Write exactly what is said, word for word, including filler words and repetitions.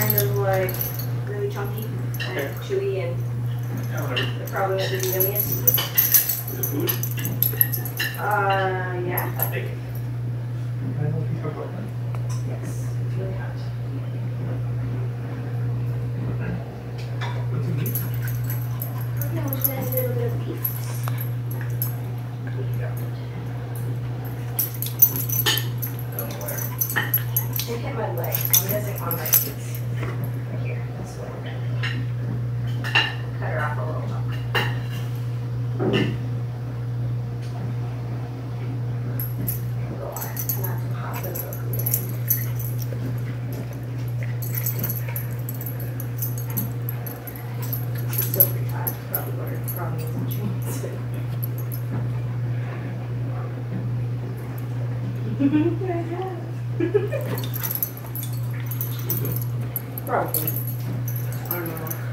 kind of like really chunky and Okay. chewy, and Yeah, whatever. they're probably not the yummiest. Is it food? Uh, yeah. I'll take it. Can I have a piece of butter? Yes. It's really hot. What's in these? Okay, I'm just gonna add a little bit of beef. Yeah. I don't know where. It hit my leg. I'm missing on my feet. Right here. That's what we're gonna do. Cut her off a little chunk. Go on. I'm not too hot for the book. This is still pretty hot. Probably ordered. Probably wasn't changed. Probably. I don't know.